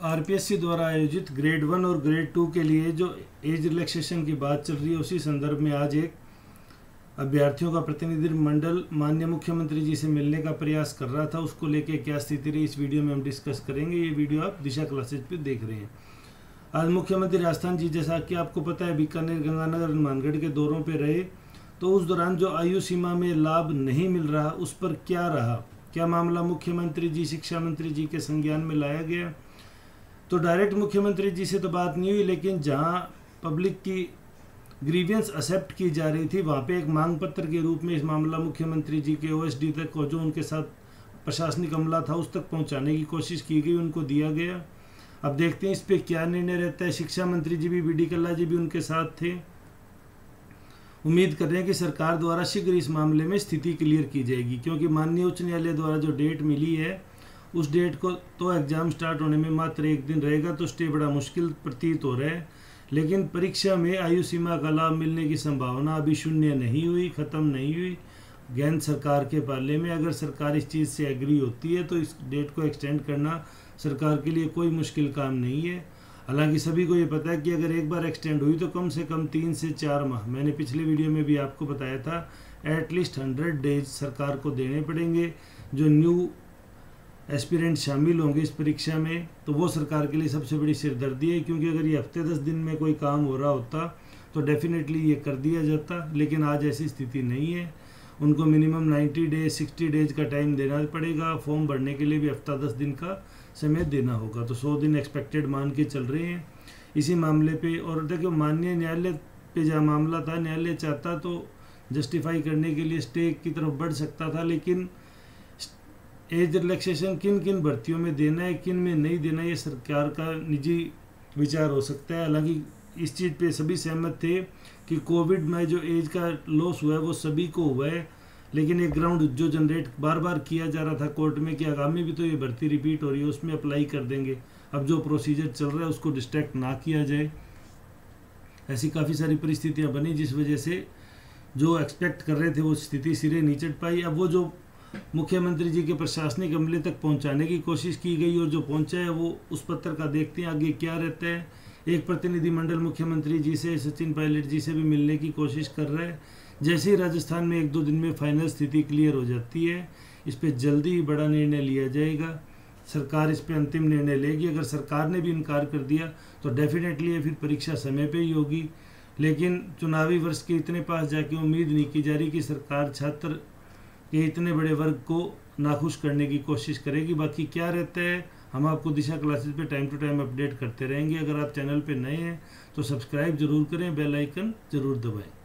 RPSC द्वारा आयोजित grade 1 और ग्रेड 2 के लिए जो एज रिलैक्सेशन की बात चल रही है, उसी संदर्भ में आज एक अभ्यर्थियों का प्रतिनिधिमंडल माननीय मुख्यमंत्री जी से मिलने का प्रयास कर रहा था। उसको लेके क्या स्थिति रही, इस वीडियो में हम डिस्कस करेंगे। ये वीडियो आप दिशा क्लासेज पे देख रहे हैं। आज मुख्यमंत्री राजस्थान जी, जैसा कि आपको पता है, बीकानेर, गंगानगर, हनुमानगढ़ के दौरों पर रहे, तो उस दौरान जो आयु सीमा में लाभ नहीं मिल रहा, उस पर क्या रहा, क्या मामला मुख्यमंत्री जी, शिक्षा मंत्री जी के संज्ञान में लाया गया? तो डायरेक्ट मुख्यमंत्री जी से तो बात नहीं हुई, लेकिन जहां पब्लिक की ग्रीवियंस एक्सेप्ट की जा रही थी, वहां पे एक मांग पत्र के रूप में इस मामला मुख्यमंत्री जी के ओएसडी तक, और जो उनके साथ प्रशासनिक अमला था उस तक पहुंचाने की कोशिश की गई, उनको दिया गया। अब देखते हैं इस पे क्या निर्णय रहता है। शिक्षा मंत्री जी भी, बीडी कल्ला जी भी उनके साथ थे। उम्मीद कर रहे हैं कि सरकार द्वारा शीघ्र इस मामले में स्थिति क्लियर की जाएगी, क्योंकि माननीय उच्च न्यायालय द्वारा जो डेट मिली है, उस डेट को तो एग्जाम स्टार्ट होने में मात्र एक दिन रहेगा, तो स्टे बड़ा मुश्किल प्रतीत हो रहा है। लेकिन परीक्षा में आयु सीमा का लाभ मिलने की संभावना अभी शून्य नहीं हुई, ख़त्म नहीं हुई। गेंद सरकार के पाले में, अगर सरकार इस चीज़ से एग्री होती है तो इस डेट को एक्सटेंड करना सरकार के लिए कोई मुश्किल काम नहीं है। हालांकि सभी को ये पता है कि अगर एक बार एक्सटेंड हुई तो कम से कम 3 से 4 माह, मैंने पिछले वीडियो में भी आपको बताया था, एटलीस्ट 100 डेज सरकार को देने पड़ेंगे। जो न्यू एस्पिरेंट शामिल होंगे इस परीक्षा में, तो वो सरकार के लिए सबसे बड़ी सिरदर्दी है, क्योंकि अगर ये हफ्ते 10 दिन में कोई काम हो रहा होता तो डेफिनेटली ये कर दिया जाता, लेकिन आज ऐसी स्थिति नहीं है। उनको मिनिमम 90 डेज 60 डेज का टाइम देना पड़ेगा। फॉर्म भरने के लिए भी हफ्ता 10 दिन का समय देना होगा, तो 100 दिन एक्सपेक्टेड मान के चल रहे हैं इसी मामले पे। और देखिए, माननीय न्यायालय पे जहाँ मामला था, न्यायालय चाहता तो जस्टिफाई करने के लिए स्टे की तरफ बढ़ सकता था, लेकिन एज रिलैक्सेशन किन किन भर्तियों में देना है, किन में नहीं देना, ये सरकार का निजी विचार हो सकता है। हालांकि इस चीज़ पे सभी सहमत थे कि कोविड में जो एज का लॉस हुआ है वो सभी को हुआ है, लेकिन एक ग्राउंड जो जनरेट बार बार किया जा रहा था कोर्ट में कि आगामी भी तो ये भर्ती रिपीट हो रही है, उसमें अप्लाई कर देंगे। अब जो प्रोसीजर चल रहा है उसको डिस्ट्रैक्ट ना किया जाए। ऐसी काफ़ी सारी परिस्थितियाँ बनी जिस वजह से जो एक्सपेक्ट कर रहे थे वो स्थिति सिरे नहीं चढ़ पाई। अब वो जो मुख्यमंत्री जी के प्रशासनिक अमले तक पहुंचाने की कोशिश की गई और जो पहुंचा है, वो उस पत्र का देखते हैं आगे क्या रहता है। एक प्रतिनिधिमंडल मुख्यमंत्री जी से, सचिन पायलट जी से भी मिलने की कोशिश कर रहा है। जैसे ही राजस्थान में 1-2 दिन में फाइनल स्थिति क्लियर हो जाती है, इस पर जल्दी ही बड़ा निर्णय लिया जाएगा। सरकार इस पर अंतिम निर्णय लेगी। अगर सरकार ने भी इनकार कर दिया तो डेफिनेटली ये फिर परीक्षा समय पे ही होगी। लेकिन चुनावी वर्ष के इतने पास जाके उम्मीद नहीं की जा रही कि सरकार छात्र के इतने बड़े वर्ग को नाखुश करने की कोशिश करेगी। बाकी क्या रहता है, हम आपको दिशा क्लासेस पे टाइम टू टाइम अपडेट करते रहेंगे। अगर आप चैनल पे नए हैं तो सब्सक्राइब जरूर करें, बेल आइकन जरूर दबाएं।